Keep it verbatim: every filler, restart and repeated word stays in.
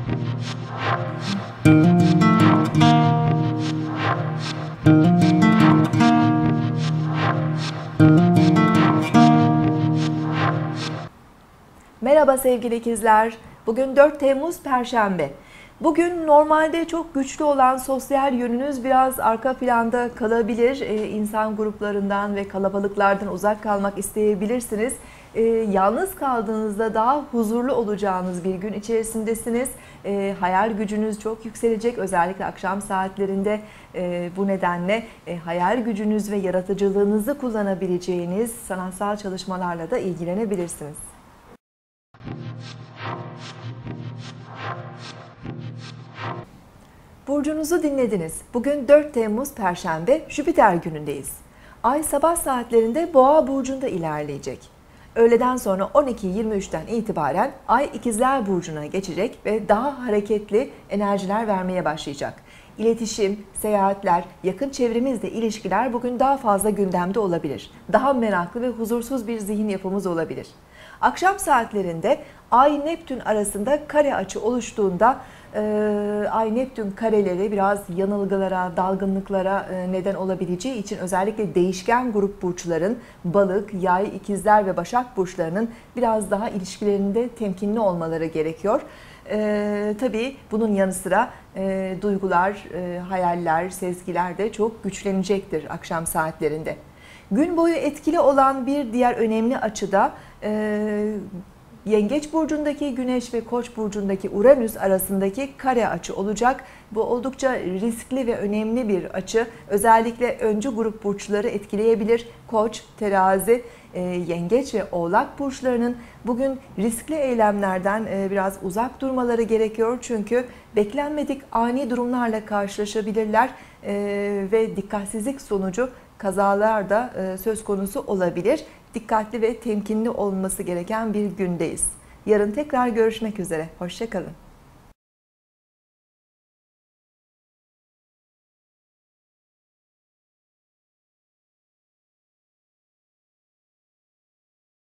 Merhaba sevgili ikizler. Bugün dört Temmuz Perşembe. Bugün normalde çok güçlü olan sosyal yönünüz biraz arka planda kalabilir. Ee, insan gruplarından ve kalabalıklardan uzak kalmak isteyebilirsiniz. Ee, yalnız kaldığınızda daha huzurlu olacağınız bir gün içerisindesiniz. Ee, hayal gücünüz çok yükselecek. Özellikle akşam saatlerinde e, bu nedenle e, hayal gücünüz ve yaratıcılığınızı kullanabileceğiniz sanatsal çalışmalarla da ilgilenebilirsiniz. Burcunuzu dinlediniz. Bugün dört Temmuz Perşembe, Jüpiter günündeyiz. Ay sabah saatlerinde Boğa burcunda ilerleyecek. Öğleden sonra on iki yirmi üçten itibaren Ay İkizler burcuna geçecek ve daha hareketli enerjiler vermeye başlayacak. İletişim, seyahatler, yakın çevremizle ilişkiler bugün daha fazla gündemde olabilir. Daha meraklı ve huzursuz bir zihin yapımız olabilir. Akşam saatlerinde Ay-Neptün arasında kare açı oluştuğunda Ay-Neptün kareleri biraz yanılgılara, dalgınlıklara neden olabileceği için özellikle değişken grup burçların Balık, Yay, İkizler ve Başak burçlarının biraz daha ilişkilerinde temkinli olmaları gerekiyor. Ee, tabii bunun yanı sıra e, duygular, e, hayaller, sezgiler de çok güçlenecektir akşam saatlerinde. Gün boyu etkili olan bir diğer önemli açıda e, Yengeç burcundaki Güneş ve Koç burcundaki Uranüs arasındaki kare açı olacak. Bu oldukça riskli ve önemli bir açı. Özellikle öncü grup burçları etkileyebilir. Koç, Terazi, Yengeç ve Oğlak burçlarının bugün riskli eylemlerden biraz uzak durmaları gerekiyor. Çünkü beklenmedik ani durumlarla karşılaşabilirler ve dikkatsizlik sonucu kazalar da söz konusu olabilir. Dikkatli ve temkinli olması gereken bir gündeyiz. Yarın tekrar görüşmek üzere. Hoşça kalın.